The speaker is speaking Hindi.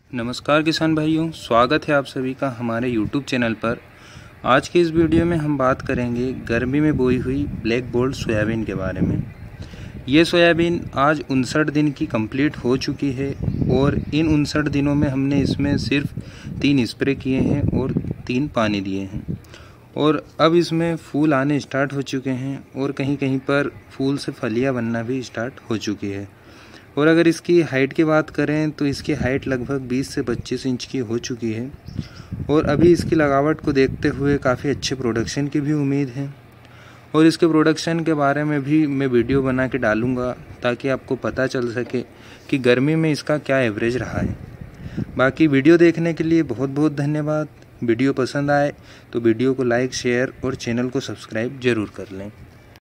नमस्कार किसान भाइयों, स्वागत है आप सभी का हमारे YouTube चैनल पर। आज की इस वीडियो में हम बात करेंगे गर्मी में बोई हुई ब्लैक गोल्ड सोयाबीन के बारे में। ये सोयाबीन आज 59 दिन की कंप्लीट हो चुकी है और इन 59 दिनों में हमने इसमें सिर्फ 3 स्प्रे किए हैं और 3 पानी दिए हैं और अब इसमें फूल आने स्टार्ट हो चुके हैं और कहीं कहीं पर फूल से फलियां बनना भी स्टार्ट हो चुकी है। और अगर इसकी हाइट की बात करें तो इसकी हाइट लगभग 20 से 25 इंच की हो चुकी है और अभी इसकी लगावट को देखते हुए काफ़ी अच्छे प्रोडक्शन की भी उम्मीद है। और इसके प्रोडक्शन के बारे में भी मैं वीडियो बना के डालूँगा ताकि आपको पता चल सके कि गर्मी में इसका क्या एवरेज रहा है। बाकी वीडियो देखने के लिए बहुत बहुत धन्यवाद। वीडियो पसंद आए तो वीडियो को लाइक, शेयर और चैनल को सब्सक्राइब ज़रूर कर लें।